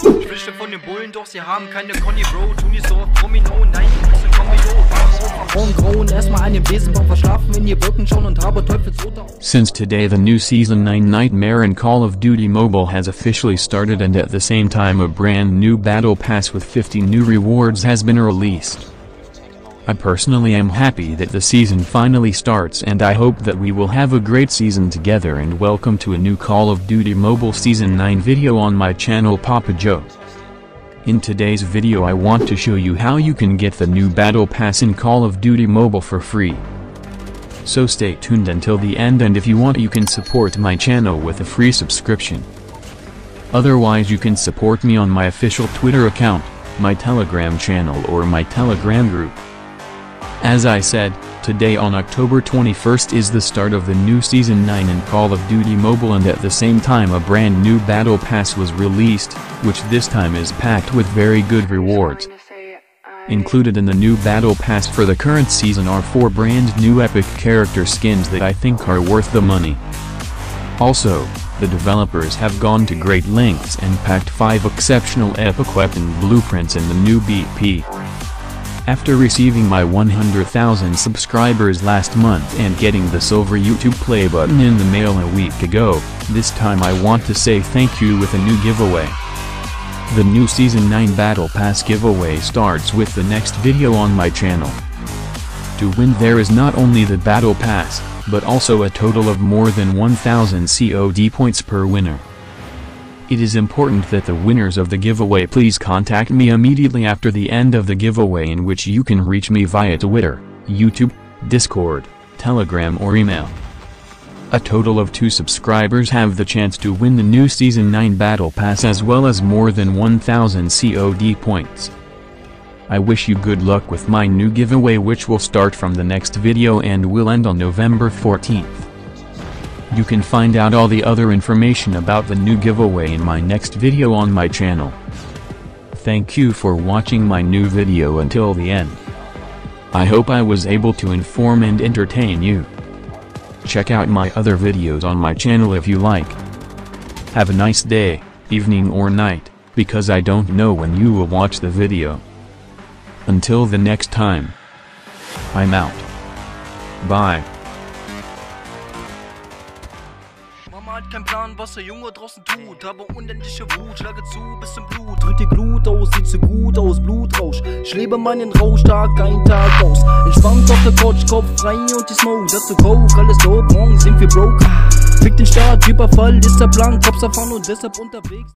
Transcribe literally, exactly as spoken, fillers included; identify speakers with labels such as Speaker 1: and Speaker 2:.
Speaker 1: Sprich von den Bullen, doch sie haben keine Conny Bro. Tunisor, Promino, nein, die müssen Kombi grauen. Erstmal einen Besenbaum verschlafen, in ihr Wolken schauen und habe Teufelsrote.
Speaker 2: Since today the new Season nine Nightmare in Call of Duty Mobile has officially started, and at the same time a brand new Battle Pass with fifty new rewards has been released. I personally am happy that the season finally starts, and I hope that we will have a great season together. And welcome to a new Call of Duty Mobile Season nine video on my channel Papa Joe. In today's video I want to show you how you can get the new Battle Pass in Call of Duty Mobile for free. So stay tuned until the end, and if you want you can support my channel with a free subscription. Otherwise you can support me on my official Twitter account, my Telegram channel or my Telegram group. As I said, today on October twenty-first is the start of the new Season nine in Call of Duty Mobile, and at the same time a brand new Battle Pass was released, which this time is packed with very good rewards. Included in the new Battle Pass for the current season are four brand new epic character skins that I think are worth the money. Also, the developers have gone to great lengths and packed five exceptional epic weapon blueprints in the new B P. After receiving my one hundred thousand subscribers last month and getting the silver YouTube play button in the mail a week ago, this time I want to say thank you with a new giveaway. The new Season nine Battle Pass giveaway starts with the next video on my channel. To win there is not only the Battle Pass, but also a total of more than one thousand C O D points per winner. It is important that the winners of the giveaway please contact me immediately after the end of the giveaway, in which you can reach me via Twitter, YouTube, Discord, Telegram or email. A total of two subscribers have the chance to win the new Season nine Battle Pass as well as more than one thousand C O D points. I wish you good luck with my new giveaway, which will start from the next video and will end on November fourteenth. You can find out all the other information about the new giveaway in my next video on my channel. Thank you for watching my new video until the end. I hope I was able to inform and entertain you. Check out my other videos on my channel if you like. Have a nice day, evening or night, because I don't know when you will watch the video. Until the next time, I'm out. Bye.
Speaker 1: Mama hat keinen Plan, was der Junge draußen tut, aber unendliche Wut, schlage zu bis zum Blut. Drückt die Glut aus, sieht so gut aus, Blutrausch. Ich lebe meinen Rausch, Tag ein, Tag aus. Entspannt auf der Couch, Kopf frei und die Smoke. Dazu Coke, alles dope, morgen sind wir broke. Fick den Staat, Überfall ist der Plan, Kopf erfahren und deshalb unterwegs.